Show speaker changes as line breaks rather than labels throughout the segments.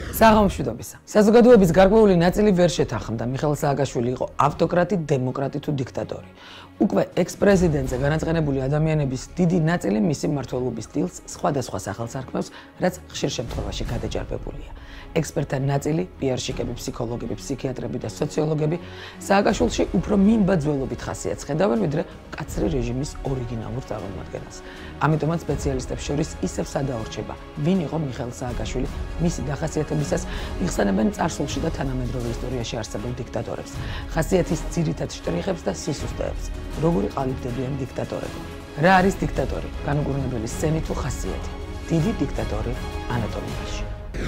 საღამოშვიდობისა. საზოგადოების გარკვეული ნაწილი ვერ შეთანხმდა მიხეილ სააკაშვილი იყო ავტოკრატი, დემოკრატი თუ დიქტატორი. უკვე ექს-პრეზიდენტზე განაწყენებული ადამიანების დიდი ნაწილი მისი მმართველობის სტილს სხვადასხვა სახელს არქმევს, რაც ხშირ შემთხვევაში გადაჭარბებულია. ექსპერტთა ნაწილი, პიარშიკები, ფსიქოლოგები, ფსიქიატრები და სოციოლოგები სააკაშვილში უფრო მიმბაძველობით ხასიათს ხედავენ, ვიდრე მკაცრი რეჟიმის ორიგინალურ წარმომადგენელს. ამიტომაც სპეციალისტებს შორის ისევ სადაორჩება, ვინ იყო მიხეილ სააკაშვილი, მისი დახასიათებისას იხსენებენ წარსულში და თანამედროვე ისტორიაში არსებულ დიქტატორებს, ხასიათის ძირითად შტრიხებს და სისუსტეებს. როგორი ყალიბდებიან დიქტატორები? რა არის დიქტატორი? განუგურნებელი სცენი თუ ხასიათი? დიდი დიქტატორი ანატომიაში.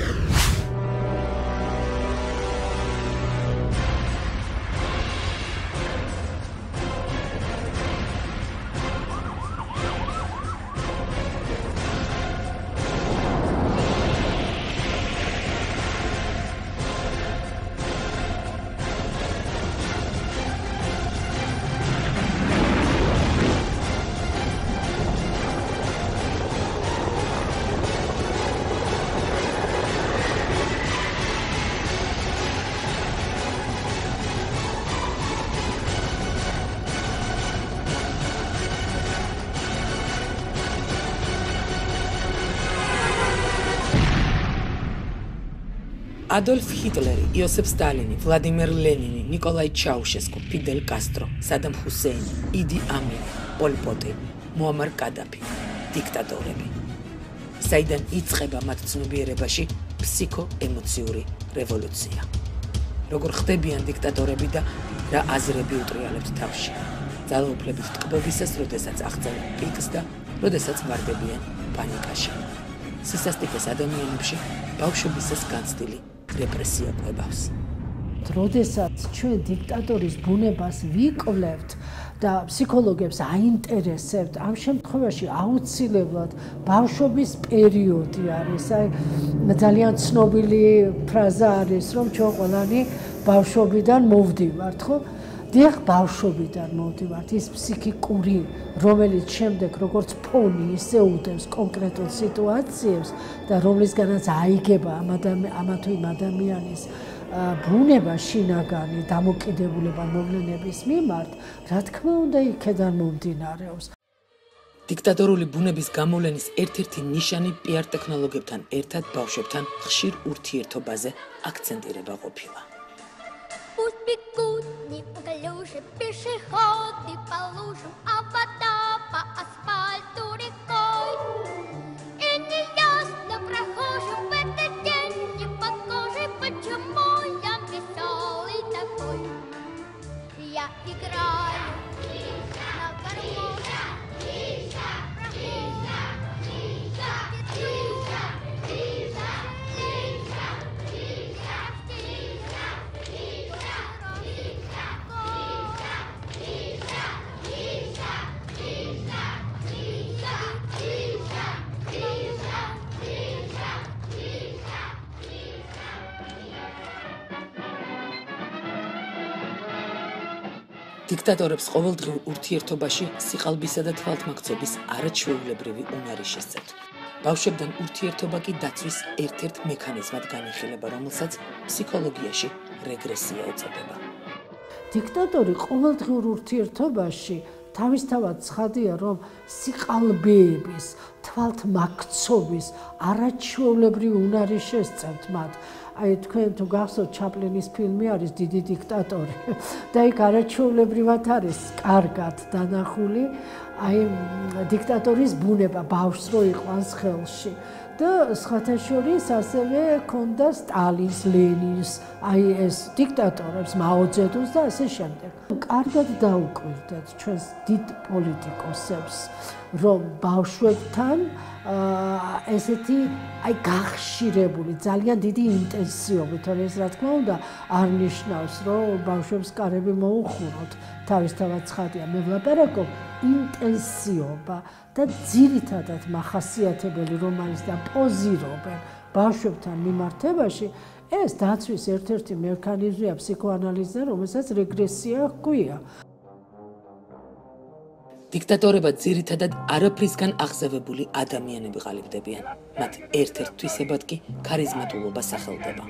ადოლფ ჰიტლერი, იოსებ სტალინი, ვლადიმერ ლენინი, ნიკოლაი ჩაუშესკუ, ფიდელ კასტრო, სადამ ჰუსეინი, იდი ამინი, პოლ პოტი, მუამარ კადაფი, დიქტატორები. საიდან იწყება მათ ცნობიერებაში ფსიქო-ემოციური რევოლუცია. როგორ ხდებიან დიქტატორები და რა აზრები უტრიალებთ თავში. ძალაუფლებით ტკბებისას, როდესაც აღწევენ პიკს და როდესაც ვარდებიან პანიკაში. სისასტიკეს ადამიანებში ბავშვობისას განცდილი რეპრესია ყვებავს.
როდესაც ჩვენ დიქტატორის ბუნებას ვიკვლევთ და ფსიქოლოგებს აინტერესებთ, ამ შემთხვევაში აუცილებლად ბავშვობის პერიოდი არის. აი ძალიან ცნობილი ფრაზა არის, რომ ჩვენ ყველანი ბავშვობიდან მოვდივართ, ხო? დიახ, ბავშვობიდან მოვდივართ, ის ფსიქიკური, რომელიც შემდეგ როგორც ფონი ისე უდევს კონკრეტულ სიტუაციებს და რომლისგანაც აიგება ამა თუ იმ ადამიანის ბუნება, შინაგანი დამოკიდებულება მოვლენების მიმართ, რა თქმა უნდა, იქედან მომდინარეობს.
დიქტატორული ბუნების გამოვლენის ერთ-ერთი ნიშანი პიარ ტექნოლოგიებთან ერთად ბავშვებთან ხშირ ურთიერთობაზე აქცენტირება ყოფილა.
Пусть бегут неуклюже пешеходы по лужам, а вода по асфальту рекой. И неясно прохожим в этот день неподгожий, почему я веселый такой. Я играю на гармонии.
დიქტატორებს ყოველდღიურ ურთიერთობაში სიყალბისა და თვალთმაქცობის არაჩვეულებრივი უნარი შესწევთ. ბავშვებთან ურთიერთობა კი დაცვის ერთ-ერთ მექანიზმად განიხილება, რომელსაც ფსიქოლოგიაში რეგრესია ეწოდება.
დიქტატორი ყოველდღიურ ურთიერთობაში თავისთავად ცხადია, რომ სიყალბეების, თვალთმაქცობის არაჩვეულებრივი უნარი შესწევთ მათ. აი თქვენ თუ გახსოვთ ჩაპლინის ფილმი არის დიდი დიქტატორი და იქ არაჩვეულებრივად არის კარგად დანახული აი დიქტატორის ბუნება ბავშვს რო იყვანს ხელში და სხვათა შორის ასევე ქონდა სტალინს, ლენინს, აი ეს დიქტატორებს, მაოძედუნს და ასე შემდეგ. კარგად დაუკვირდეთ ჩვენს დიდ პოლიტიკოსებს, რომ ბავშვებთან ესეთი აი გახშირებული ძალიან დიდი ინტენსივობით, თორე ეს რა თქმა უნდა არ ნიშნავს, რომ ბავშვებს კარები მოუხუროთ. თავისთავად ცხადია, მე ვლაპარაკობ ინტენსიობა და ძირითადად მახასიათებელი რომანის და პოზირობენ ბავშვებთან მიმართებაში, ეს დაცვის ერთ-ერთი მექანიზმია ფსიქოანალიზზე, რომელსაც რეგრესია ჰქვია.
დიქტატორებად ძირითადად არაფრისგან აღზევებული ადამიანები ყალიბდებიან. მათ ერთ-ერთ თვისებად კი ქარიზმატულობა სახელდება.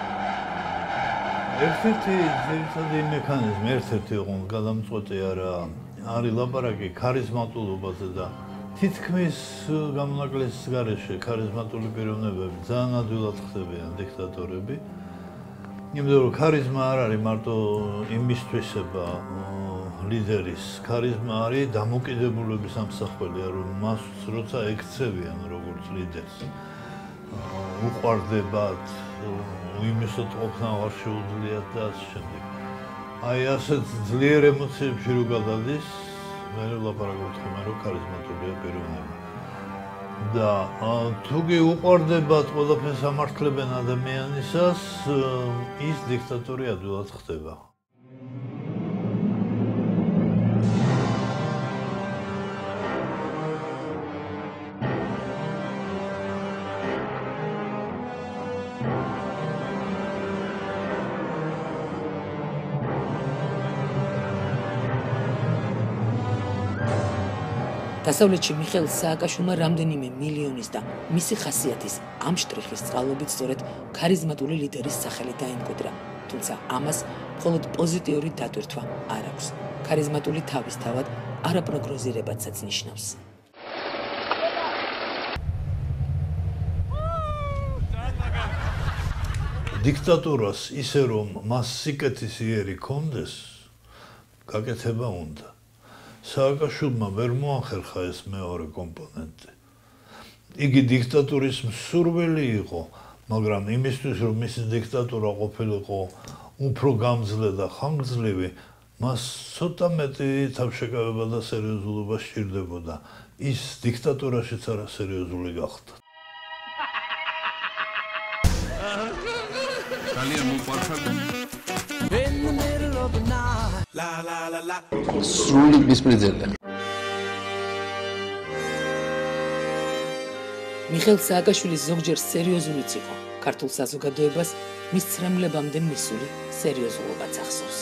ერთ-ერთი ძირითადი მექანიზმი, ერთ-ერთი გადამწყვეტი არის ლაპარაკი ქარიზმატულობაზე და თითქმის გამონაკლისის გარეშე ქარიზმატული პიროვნებები ძალიან ადვილად ხდებიან დიქტატორები. იმიტომ რომ ქარიზმა არ არის მარტო იმის თვისება ლიდერის, ქარიზმა არის დამოკიდებულების ამსახველი, რომ მას როცა ექცევიან როგორც ლიდერს, უყვარდებათ, იმისოთ ყოფნა არ შეუძლიათ და ასე შემდეგ. აი ასეთ ძლიერ ემოციებში რო გადადის, მე ლაპარაკობთ ხოლმე რომ ქარიზმატულია პიროვნება. და თუ კი უყვარდებათ ყველაფერს ამართლებენ ადამიანისას, ის დიქტატორი ადვილად ხდება.
დასავლეთში მიხეილ სააკაშვილმა რამდენიმე მილიონის და მისი ხასიათის ამ შტრიხის წყალობით სწორედ ქარიზმატული ლიდერის სახელი დაიმკვიდრა, თუმცა ამას მხოლოდ პოზიტიური დატვირთვა არ აქვს. ქარიზმატული თავისთავად არაპროგნოზირებადსაც ნიშნავს.
დიქტატორას ისე რომ მას სიკეთის იერი ჰქონდეს, გაკეთება უნდა. სააკაშვილმა ვერ მოახერხა ეს მეორე კომპონენტი. იგი დიქტატურის მსურველი იყო, მაგრამ იმისთვის რომ მისი დიქტატურა ყოფილიყო უფრო გამძლე და ხანგრძლივი, მას ცოტა მეტი თავშეკავება და სერიოზულობა სჭირდებოდა. ის დიქტატურაშიც არასერიოზული გახდა.
ძალიან მოყვარხარ.
სრული ბესპრეცედენტი.
მიხეილ სააკაშვილის ზოგჯერ სერიოზულიც იყო. ქართულ საზოგადოებას მის ცრემლებამდე მისული სერიოზულობაც ახსოვს.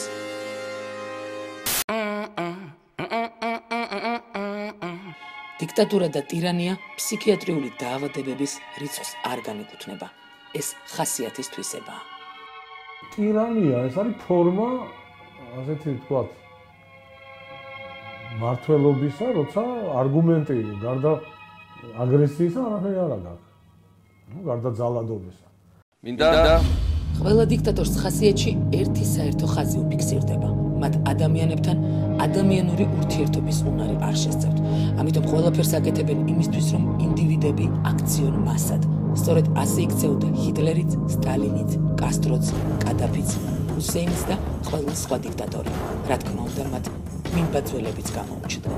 დიქტატურა და ტირანია ფსიქიატრიული დაავადებების რიცხვს არ განეკუთვნება. ეს ხასიათის თვისებაა.
ტირანია ეს არის ფორმა, ასეთი ვთქვათ, მართლობისა, როცა არგუმენტი გარდა აგრესიისა არაფერი არ აქვს. გარდა ძალადობისა.
მინდა
ყველა დიქტატორს ხასიათში ერთი საერთო ხაზი უფიქსირდება. მათ ადამიანებთან ადამიანური ურთიერთობის უნარი არ შესწევთ. ამიტომ ყველაფერს აკეთებენ იმისთვის, რომ ინდივიდები აქციონ მასად. სწორედ ასე იქცეოდა ჰიტლერიც, სტალინიც, კასტროც, კადაფიც, ჰუსეინიც და ყველა სხვა დიქტატორი. რა თქმა უნდა, მათ მიმბაძველებიც გამოუჩნდა.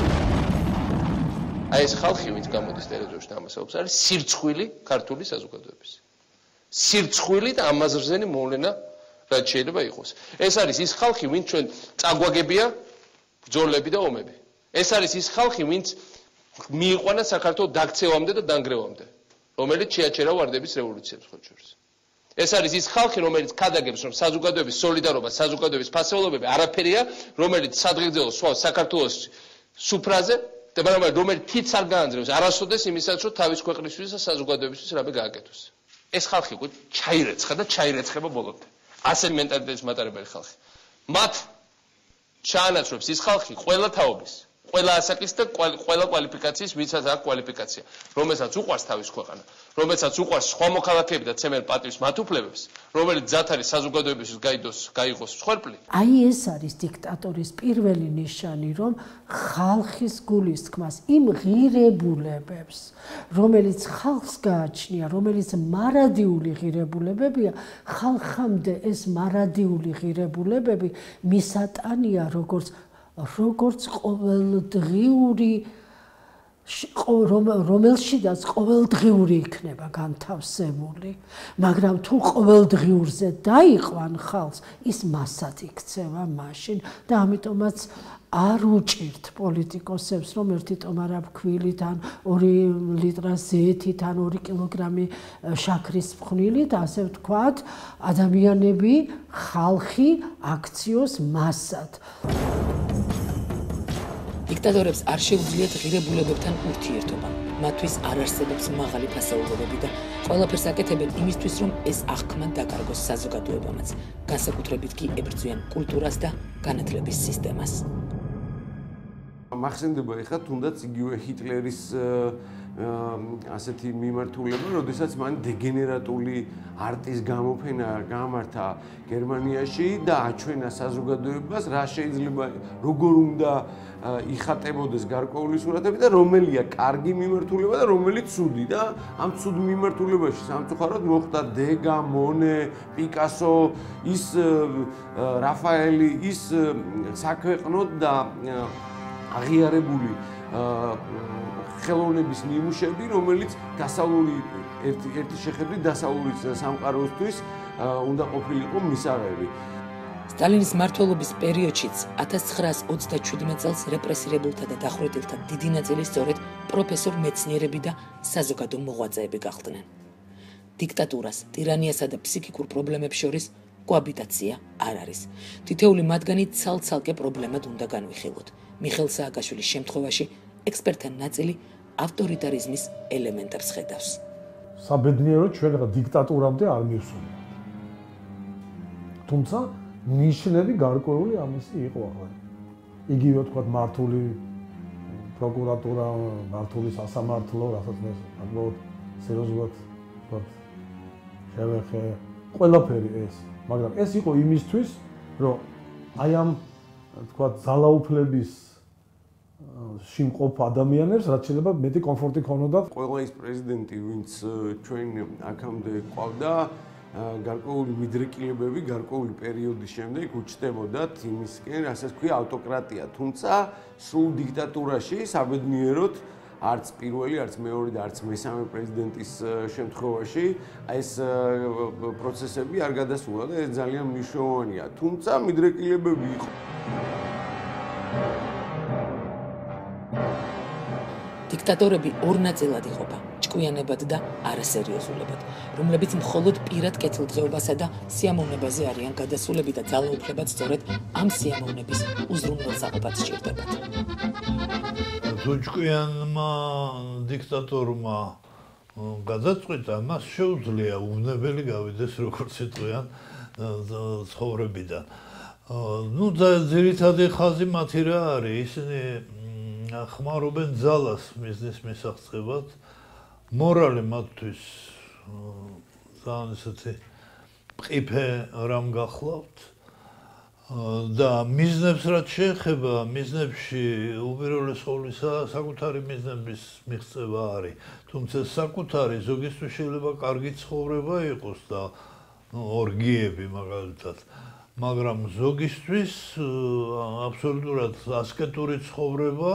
აი ეს ხალხი, ვინც გამოდის ტელევიზორში და ამას აქვს, არის სირცხვილი ქართული საზოგადოების. სირცხვილი და ამაზრზენი მოვლენა რაც შეიძლება იყოს. ეს არის ის ხალხი, ვინც ჩვენ წაგვაგებია ბრძოლები და ომები. ეს არის ის ხალხი, ვინც მიიყვანა საქართველოს დაქცევამდე და დანგრევამდე, რომელიც შეაჩერა ვარდების რევოლუციებს ხოჭ შორის. ეს არის ის ხალხი, რომელიც ქადაგებს, რომ საზოგადოების სოლიდარობა, საზოგადოების ფასეულობები არაფერია, რომელიც სადღეგრძელო სვავს საქართველოს სუფრაზე და რომელიც თითს არ გაანძრევს არასოდეს იმისაც, რომ თავის ქვეყნისთვის და საზოგადოებისთვის რამე გააკეთოს. ეს ხალხი უკვე ჩაირეცხა და ჩაირეცხება ბოლომდე. ასე მენტალიტეტის მატარებელი ხალხი. მათ ჩაანაცვლებს ის ხალხი ყველა თაობის, ყველა ასაკის და ყველა კვალიფიკაციის, ვისაც აქვს კვალიფიკაცია, რომელსაც უყვარს თავის ქვეყანა, რომელსაც უყვარს სხვა მოქალაქეები და ცემენ პატივს მათ უფლებებს, რომელიც ძათ არის საზოგადოებისთვის გაიღოს მსხვერპლი.
აი ეს არის დიქტატორის პირველი ნიშანი, რომ ხალხის გულისხმას იმ ღირებულებებს, რომელიც ხალხს გააჩნია, რომელიც მარადიული ღირებულებებია, ხალხამდე ეს მარადიული ღირებულებები მისატანია როგორც ყოველდღიური რომელშიდაც ყოველდღიური იქნება განთავსებული, მაგრამ თუ ყოველდღიურზე დაიყვან ხალხს, ის მასად იქცევა მაშინ და ამიტომაც არ უჭირთ პოლიტიკოსებს, რომ ერთი ტომარა ფქვილით ან 2 ლიტრა ზეთით ან 2 კილოგრამი შაქრის ფხვნილით, ასე ვთქვათ, ადამიანები, ხალხი აქციოს მასად.
დიქტატორებს არ შეუძლიათ ღირებულებებთან ურთიერთობა. მათთვის არ არსებობს მაღალი ფასეულობები და ყველაფერს აკეთებენ იმისთვის, რომ ეს აღქმა დაკარგოს საზოგადოებამაც, განსაკუთრებით კი ებრძვიან კულტურას და განათლების სისტემას.
მახსენდება ეხლა თუნდაც იგივე ჰიტლერის ასეთი მიმართულება, როდესაც მან დეგენერატული არტის გამოფენა გამართა გერმანიაში და აჩვენა საზოგადოებას, რა შეიძლება, როგორ უნდა იხატებოდეს გარკვეული სურათები და რომელია კარგი მიმართულება და რომელიც ცუდი და ამ ცუდ მიმართულებაში სამწუხაროდ მოხდა დეგა, მონე, პიკასო, ის რაფაელი, ის საქვეყნოდ და აღიარებული ხელოვნების ნიმუშები, რომელიც დასავლური ერთი შეხედვით დასავლური სამყაროსთვის უნდა ყოფილიყო მისაღები.
სტალინის მმართველობის პერიოდშიც 1927 წელს რეპრესირებულთა და დახვრეტილთა დიდი ნაწილი სწორედ პროფესორ მეცნიერები და საზოგადო მოღვაწეები გახდნენ. დიქტატურას, ტირანიასა და ფსიქიკურ პრობლემებს შორის კოაბიტაცია არ არის. თითოეული მათგანი ცალ-ცალკე პრობლემად უნდა განვიხილოთ. მიხეილ სააკაშვილის შემთხვევაში ექსპერტთა ნაწილი ავტორიტარიზმის ელემენტებს ხედავს.
საბედნიეროდ ჩვენ რა დიქტატურამდე არ მივსულიყავთ. თუმცა ნიშნები გარკვეული ამისი იყო ახლა. იგივე თქვათ მართული პროკურატურა, მართული სასამართლო, რასაც მე უბრალოდ სერიოზულად თქვათ შევეხე ყველაფერი ეს, მაგრამ ეს იყო იმისთვის, რომ აი ამ თქვათ ძალაუფლების შიმყოფ ადამიანებს რაც შეიძლება მეტი კომფორტი ქონოდათ.
ყველა ის პრეზიდენტი, ვინც ჩვენ აქამდე ყავდა, გარკვეული მიდრეკილებები, გარკვეული პერიოდის შემდეგ უჩნდებოდათ იმისკენ, რასაც ქვია ავტოკრატია. თუმცა სრულ დიქტატურაში საბედნიეროდ არც პირველი, არც მეორე და არც მესამე პრეზიდენტის შემთხვევაში ეს პროცესები არ გადასულა და ეს ძალიან მნიშვნელოვანია. თუმცა მიდრეკილებები იყო.
დიქტატორები ორ ნაწილად იყოფა: ჭკვიანებად და არასერიოზულებად, რომლებიც მხოლოდ პირად კეთილდღეობასა და სიამოვნებაზე არიან გადასულები და ძალაუფლებად სწორედ ამ სიამოვნების უზრუნველსაყოფად სჭირდებათ.
თუ ჭკვიანმა დიქტატორმა გადაწყვიტა, მას შეუძლია უვნებელი გავიდეს როგორც იტყვიან ცხოვრებიდან. ნუ ძირითადი ხაზი მათი რა არის? ისინი ხმარობენ ძალას მიზნის მისაღწევად, მორალი მათთვის ძალიან ისეთი მყიფე რამ გახლავთ და მიზნებს რაც შეეხება, მიზნებში უპირველეს ყოვლისა საკუთარი მიზნების მიღწევა არის. თუმცა საკუთარი ზოგისთვის შეიძლება კარგი ცხოვრება იყოს და ორგიები მაგალითად, მაგრამ ზოგისთვის აბსოლუტურად ასკეტური ცხოვრება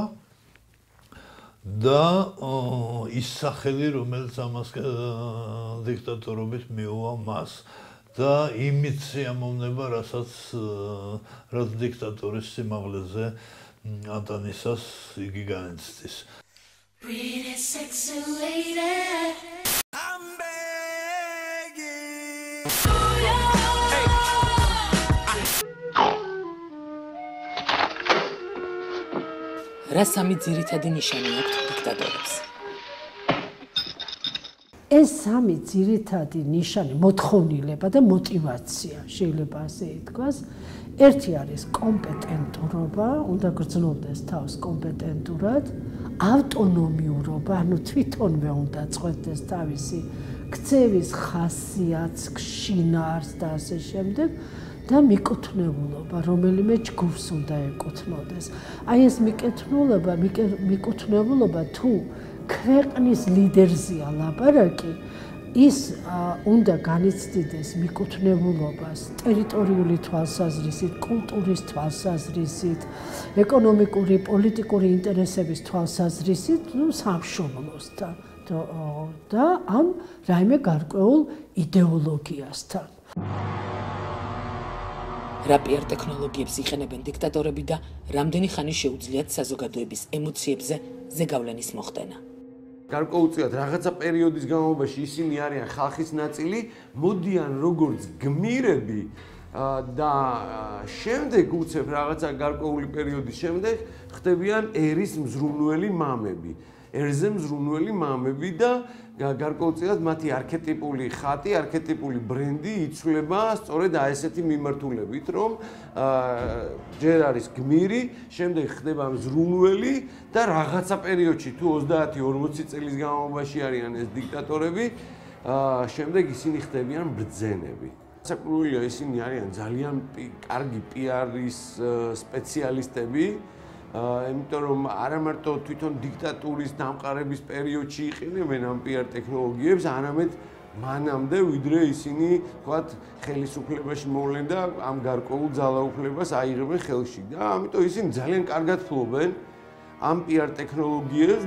და ის სახელი, რომელიც ამას დიქტატორობით მიუვა მას და იმით სიამოვნება, რაც დიქტატორის სიმაღლეზე ანტანისას იგი განიცდის.
Pretty sexy lady, I'm begging.
რა სამი ძირითადი ნიშანი აქვს დიქტატორებს?
ეს სამი ძირითადი ნიშანი მოთხოვნილება და мотиваცია, შეიძლება ასე ითქვას. ერთი არის კომპეტენტურობა, უნდა გრძნობდეს თავს კომპეტენტურად, ავტონომიურობა, ანუ თვითონვე უნდა წყვეტდეს თავისი ქცევის ხასიათს, შინაარს და ასე შემდეგ. და მიკუთვნებულობა, რომელიმე ჯგუფს უნდა ეკუთვნოდეს. აი ეს მიკუთვნებულობა თუ ქვეყნის ლიდერზეა ლაპარაკი, ის უნდა განიცდიდეს მიკუთვნებულობას ტერიტორიული თვალსაზრისით, კულტურის თვალსაზრისით, ეკონომიკური, პოლიტიკური ინტერესების თვალსაზრისით, სამშობლოსთან და ამ რაიმე გარკვეულ იდეოლოგიასთან.
რა პიარ ტექნოლოგიებს იყენებენ დიქტატორები და რამდენი ხანი შეუძლიათ საზოგადოების ემოციებზე ზეგავლენის მოხდენა?
გარკვეულწილად რაღაცა პერიოდის განმავლობაში ისინი არიან ხალხის ნაწილი, მოდიან როგორც გმირები და შემდეგ უცებ რაღაცა გარკვეული პერიოდის შემდეგ ხდებიან ერის მზრუნველი მამები. ერზე მზრუნველი მამები და გარკვეულწილად მათი არქეტიპული ხატი, არქეტიპული ბრენდი იცვლება სწორედ ესეთი მიმართულებით, რომ ჯერ არის გმირი, შემდეგ ხდება მზრუნველი და რაღაცა პერიოდში თუ 30-40 წლის განმავლობაში არიან ეს დიქტატორები, შემდეგ ისინი ხდებიან ბრძენები. საკურველია ისინი არიან ძალიან კარგი პიარის სპეციალისტები, იმიტომ რომ არა მარტო თვითონ დიქტატურის დამყარების პერიოდში იყენებენ ამ პიარ ტექნოლოგიებს, არამედ მანამდე, ვიდრე ისინი, თქვათ, ხელისუფლებაში მოვლენ და ამ გარკვეულ ძალაუფლებას აიღებენ ხელში და ამიტომ ისინი ძალიან კარგად ფლობენ ამ პიარ ტექნოლოგიებს.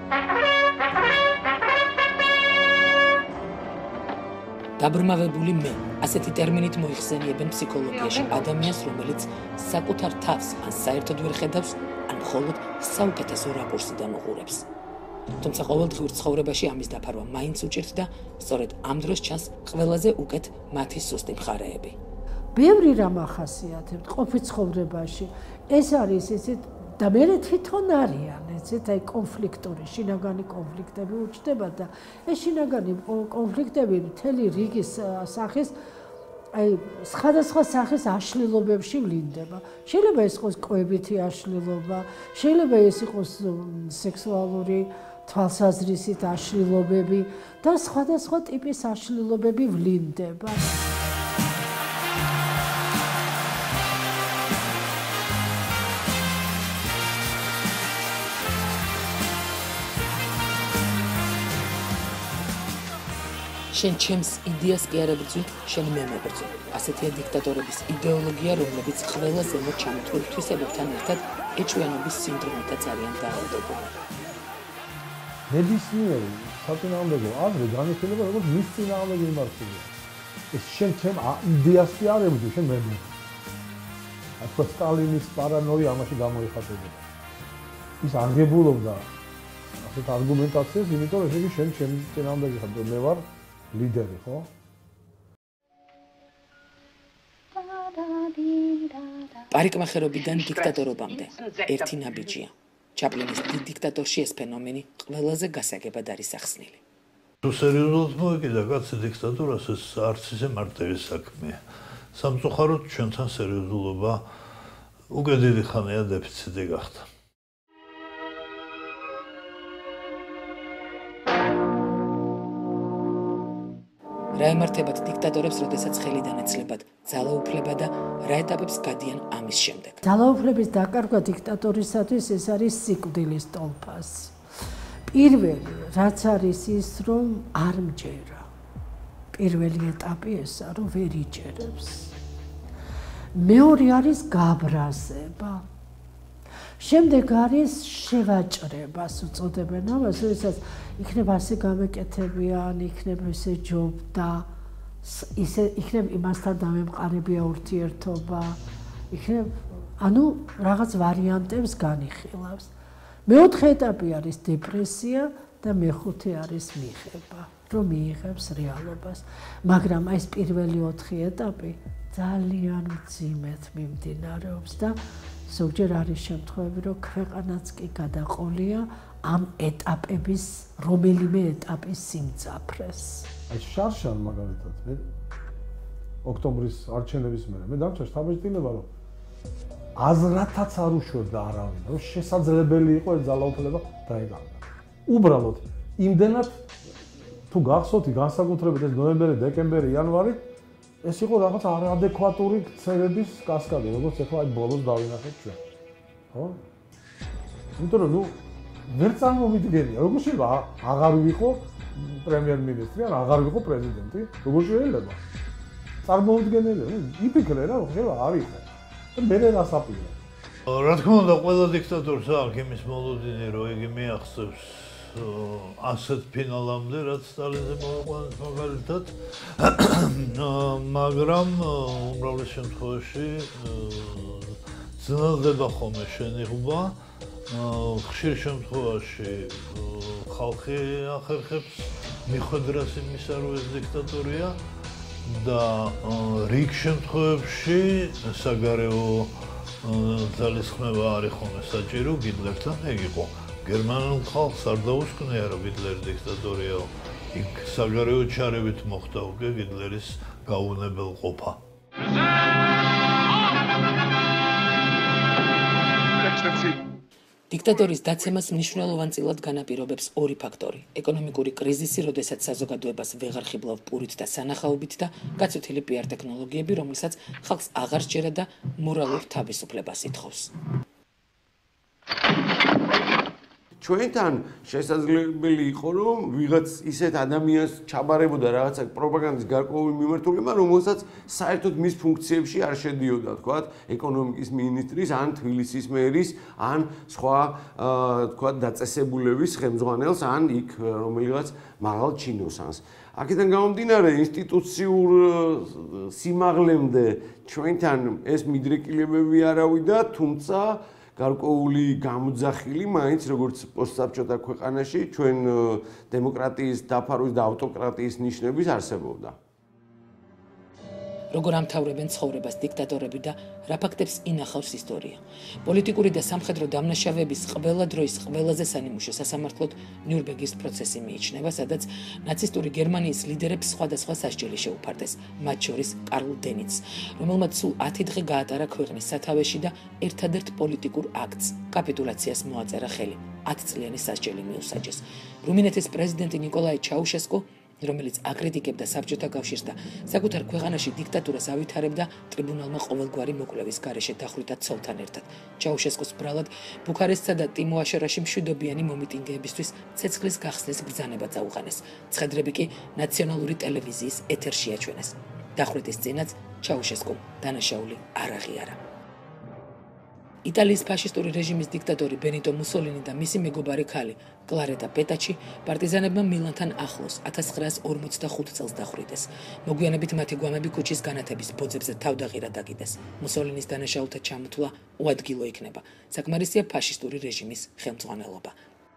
დაბრმავებული მე, ასეთი ტერმინით მოიხსენიებენ ფსიქოლოგიაში ადამიანს, რომელიც საკუთარ თავს ან საერთოდ ვერ ხედავს, ან მხოლოდ საუკეთესო რაკურსიდან უყურებს. თუმცა ყოველდღიურ ცხოვრებაში ამის დაფარვა მაინც უჭირთ და სწორედ ამ დროს ჩანს ყველაზე უკეთ მათი სუსტი მხარეები.
ბევრი რამ ახასიათებთ ყოფით ცხოვრებაში. ეს არის ისეთ და მე თვითონ არიან ესეთ აი კონფლიქტური შინაგანი კონფლიქტები უჩნდება და ეს შინაგანი კონფლიქტები მთელი რიგის სახის აი სხვადასხვა სახის აშლილობებში ვლინდება. შეიძლება ეს იყოს კვებითი აშლილობა, შეიძლება ეს იყოს სექსუალური თვალსაზრისით აშლილობები და სხვადასხვა ტიპის აშლილობები ვლინდება. შენ ჩემს იდეას კი არ ებრძვი, შენ მე მებრძვი. ასეთია დიქტატორების იდეოლოგია, რომლებიც ყველა ზემოთ ჩამოთვლილ თვისებებთან ერთად ეჭვიანობის სინდრომითაც არიან დაავადებული.
ნებისმიერი საწინააღმდეგო აზრი განიხილება როგორც მის წინააღმდეგ მიმართულია. ეს შენ ჩემ იდეას კი არ ებრძვი, შენ მე მებრძვი. ახლა სტალინის პარანოია ამაში გამოიხატებოდა. ის აღებულობდა ასეთ არგუმენტაციას, იმიტომ რომ ესე იგი შენ ჩემ წინააღმდეგ ხარ, მე ვარ ლიდერი, ხო?
პარიკმახერობიდან დიქტატორობამდე ერთი ნაბიჯია. ჩაპლინის დიდ დიქტატორში ეს ფენომენი ყველაზე გასაგებად არის ახსნილი.
თუ სერიოზულად მოეკიდა კაცი დიქტატურას, ეს არც ისე მარტივი საქმეა. სამწუხაროდ ჩვენთან სერიოზულობა უკვე დიდი ხანია დეფიციტი გახდა.
რა ემართებათ დიქტატორებს, როდესაც ხელიდან ეცლებათ ძალაუფლება და რა ეტაპებს გადიან ამის შემდეგ.
ძალაუფლების დაკარგვა დიქტატორისათვის ეს არის სიკვდილის ტოლფასი. პირველი, რაც არის ის, რომ არ მჯერა. პირველი ეტაპი ესა, რომ ვერ იჯერებს. მეორე არის გაბრაზება. შემდეგ არის შევაჭრებას უწოდებენ ამას, როდესაც იქნება ასე გამეკეთებიან, იქნება ესე ჯობდა, ისე იქნება იმასთან დამემყარებია ურთიერთობა, იქნება ანუ რაღაც ვარიანტებს განიხილავს. მეოთხე ეტაპი არის დეპრესია და მეხუთე არის მიღება, რომ მიიღებს რეალობას. მაგრამ ეს პირველი 4 ეტაპი ძალიან მძიმედ მიმდინარეობს და ზოგჯერ არის შემთხვევები, რომ ქვეყანაც კი გადაყოლია ამ ეტაპების რომელიმე ეტაპის სიმძაფრეს.
აი შარშან მაგალითად მე ოქტომბრის არჩევნების მერე მე დამჭერ შთაბეჭდილება, რომ აზრათაც არ უშვებდა არავინ, რომ შესაძლებელი იყო ეს ძალაუფლება დაეკარგა. უბრალოდ იმდენად თუ გახსოვთ განსაკუთრებით ეს ნოემბერი, დეკემბერი, იანვარი ეს იყო რაღაც არაადეკვატური ქცევების კასკადი, როგორც ახლა აი ბოლოს დავინახეთ ჩვენ. ხო? იმიტომ რომ ნუ ვერ წარმოვიდგენია, როგორ შეიძლება აღარ ვიყო პრემიერ-მინისტრი, ან აღარ ვიყო პრეზიდენტი, როგორ შეიძლება? წარმოვიდგენელია, ნუ იფიქრე რა, შეიძლება არ იყო. და მე რასაპირე.
რა თქმა უნდა, ყველა დიქტატორს აქვს იმის მოლოდინი, რომ იგი მიაღწევს ასეთ ფინალამდე, რაც სტალინზე მოიყვანეს მაგალითად, მაგრამ უმრავლეს შემთხვევაში ძნელდება ხოლმე შენიღობა. ხშირ შემთხვევაში ხალხი ახერხებს მიხვედრას იმისა, რომ ეს დიქტატორია და რიგ შემთხვევებში საგარეო ძალისხმევა არ ხომ საჭირო გიტლერთან ეგ იყო გერმანულ ხალხს არ დაუსკვნია რომ გიტლერი დიქტატორია იქ საგარეო ჩარევით მოხდა უკვე გიტლერის გაუნებელყოფა
დიქტატორის დაცემას მნიშვნელოვანწილად განაპირობებს ორი ფაქტორი: ეკონომიკური კრიზისი, როდესაც საზოგადოებას ვეღარ ხიბლავ პურით და სანახაობით და გაცვეთილი PR ტექნოლოგიები, რომელსაც ხალხს აღარ სჯერა და მორალურ თავისუფლებას ითხოვს.
ჩვენთან შესაძლებელი იყო რომ ვიღაც ისეთ ადამიანს ჩაბარებოდა რაღაცა პროპაგანდის გარკვეული მიმართულება, რომელსაც საერთოდ მის ფუნქციებში არ შედიოდა, თქვათ, ეკონომიკის მინისტრის, ან თბილისის მერის, ან სხვა, თქვათ, დაწესებულების ხელმძღვანელს, ან იქ რომელიღაც მაღალ ჩინოსანს. აქედან გამომდინარე, ინსტიტუციურ სიმაღლემდე ჩვენთან ეს მიდრეკილებები არ ავიდა, თუმცა გარკვეული გამოძახილი მაინც როგორც პოსტსაბჭოთა ქვეყანაში ჩვენ დემოკრატიის დაფარვის და ავტოკრატიის ნიშნების არსებობდა.
როგორ ამთავრებენ ცხოვრებას დიქტატორები და რა ფაქტებს ინახავს ისტორია. პოლიტიკური და სამხედრო დამნაშავეების ყველა დროის ყველაზე სანიმუშო სასამართლოდ ნიურნბერგის პროცესი მიიჩნევა, სადაც ნაცისტური გერმანიის ლიდერებს სხვადასხვა სასჯელი შეუფარდეს, მათ შორის კარლ დენიცს, რომელმაც სულ 10 დღე გაატარა ქვეყნის სათავეში და ერთადერთ პოლიტიკურ აქტს, კაპიტულაციას მოაწერა ხელი, 10 წლიანი სასჯელი მიუსაჯეს. რუმინეთის პრეზიდენტი ნიკოლაი ჩაუშესკუ რომელიც აკრიტიკებდა საბჭოთა კავშირს და საკუთარ ქვეყანაში დიქტატურას ავითარებდა, ტრიბუნალმა ყოველგვარი მოკვლევის გარეშე დახვრიტა ცოლთან ერთად. ჩაუშესკუს ბრალად ბუქარესტსა და ტიმოაშერაში მშვიდობიანი მომიტინგეებისთვის ცეცხლის გახსნის ბრძანება წაუყენეს. ცხედრები კი ნაციონალური ტელევიზიის ეთერში აჩვენეს. დახვრიტის წინაც ჩაუშესკუმ დანაშაული არ აღიარა. იტალიის ფაშისტური რეჟიმის დიქტატორი ბენიტო მუსოლინი და მისი მეგობარი ქალი კლარეტა პეტაჩი პარტიზანებმა მილანთან ახლოს 1945 წელს დახვრიტეს. მოგვიანებით მათი გვამები ქუჩის განათების ბოძებზე თავდაღირა დაკიდეს. მუსოლინის დანაშაულთა ჩამოთვლა უადგილო იქნება. საკმარისია ფაშისტური რეჟიმის ხელმძღვანელობა.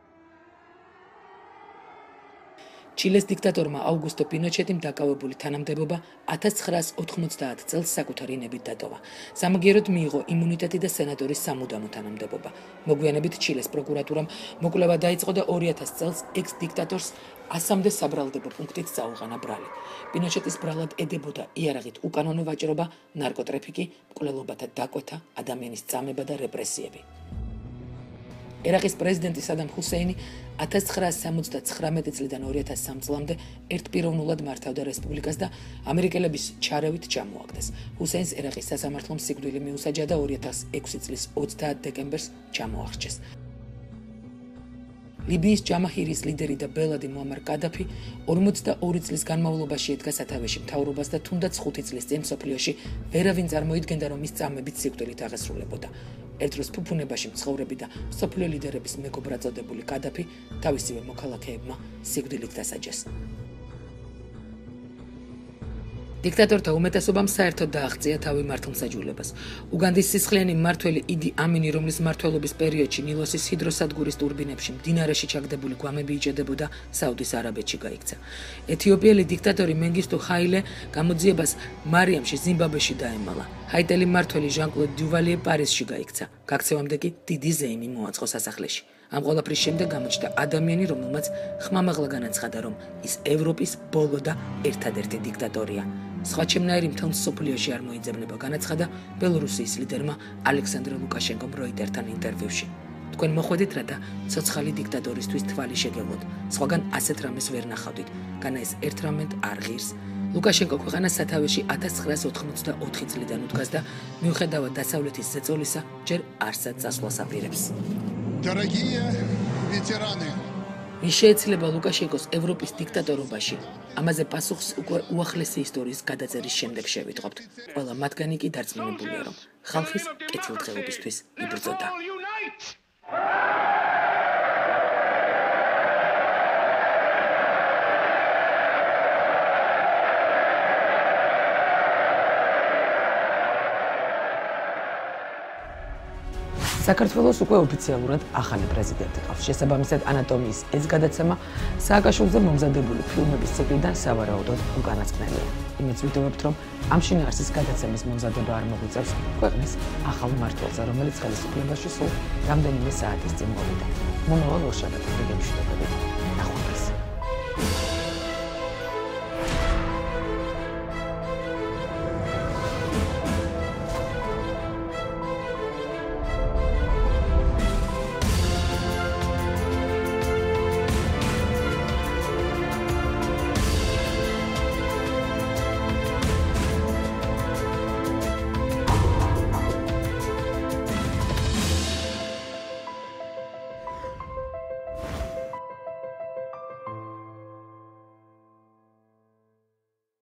ჩილეს დიქტატორმა აუგუსტო პინოჩეტიმ დაკავებული თანამდებობა 1990 წელს საკუთარი ნებით დატოვა. სამაგიეროდ მიიღო იმუნიტეტი და სენატორის სამუდამო თანამდებობა. მოგვიანებით ჩილეს პროკურატურამ მოკვლევა დაიწყო და 2000 წელს ექს-დიქტატორს 100-მდე საბრალდებო პუნქტით წაუყენა ბრალი. პინოჩეტის ბრალად ედებოდა იარაღით უკანონო ვაჭრობა, ნარკოტრაფიკი, მკვლელობათა დაკვეთა, ადამიანის წამება და რეპრესიები. ერაყის პრეზიდენტი სადამ ჰუსეინი 1979 წლიდან 2003 წლამდე ერთპიროვნულად მართავდა რესპუბლიკას და ამერიკელების ჩარევით ჩამოაგდეს. ჰუსეინს ერაყის სასამართლომ სიკვდილი მიუსაჯა და 2006 წლის 30 დეკემბერს ჩამოახრჩეს. ლიბიის ჯამაჰირის ლიდერი და ბელადი მუამარ კადაფი 42 წლის განმავლობაში ედგა სათავეში მთავრობას და თუნდაც 5 წლის წინ მსოფლიოში ვერავინ წარმოიდგენდა, რომ ის წამებით სიკვდილით აღესრულებოდა. ერთ დროს ფუფუნებაში მცხოვრები და მსოფლიო ლიდერების მეგობრად წოდებული კადაფი თავისივე მოქალაქეებმა სიკვდილით დასაჯეს. დიქტატორთა უმეტესობამ საერთოდ დააღწია თავი მართლმსაჯულებას. უგანდის სისხლიანი მმართველი იდი ამინი, რომლის მმართველობის პერიოდში ნილოსის ჰიდროსადგურის ტურბინებში მდინარეში ჩაგდებული გვამები იჭედებოდა, საუდის არაბეთში გაიქცა. ეთიოპიელი დიქტატორი მენგისტუ ჰაილე გამოძიებას მარიამში, ზიმბაბვეში დაემალა. ჰაიტელი მმართველი ჟან-კლოდ დუვალიე პარიზში გაიქცა. გაქცევამდე კი დიდი ზეიმი მოაწყო სასახლეში. ამ ყველაფრის შემდეგ გამოჩნდა ადამიანი, რომელმაც ხმამაღლა განაცხადა, რომ ის ევროპის ბოლო და ერთადერთი დიქტატორია. სხვა ჩემნაირი მთელ მსოფლიოში არ მოიძებნება, განაცხადა ბელორუსიის ლიდერმა ალექსანდრე ლუკაშენკომ როიტერთან ინტერვიუში. თქვენ მოხვედით რა და ცოცხალი დიქტატორისთვის თვალი შეგევლოთ. სხვაგან ასეთ რამეს ვერ ნახავდით. განა ეს ერთ რამედ არ ღირს. ლუკაშენკო ქვეყანას სათავეში 1984 წლიდან უდგას და მიუხედავად დასავლეთის ზეწოლისა, ჯერ არსად წასვლას აპირებს.
Дорогие ветераны,
ვის შეეცილება ლუკაშენკოს ევროპის დიქტატორობაში? ამაზე პასუხს უკვე უახლესი ისტორიის გადაწერის შემდეგ შევიტყობთ. ყველა მათგანი კი დარწმუნებულია, რომ ხალხის კეთილდღეობისთვის იბრძოდა. საქართველოს უკვე ოფიციალურად ახალი პრეზიდენტი ყავს. შესაბამისად, ანატომიის ეს გადაცემა სააკაშვილზე მომზადებული ფილმების ციკლიდან სავარაუდოდ უკანასკნელია. იმედს ვიტოვებთ, რომ ამ შინაარსის გადაცემის მომზადება არ მოგვიწევს ქვეყნის ახალ მმართველზე, რომელიც ხელისუფლებაში სულ რამდენიმე საათის წინ მოვიდა. მომავალ ორშაბათს მშვიდობით. ნახვამდის.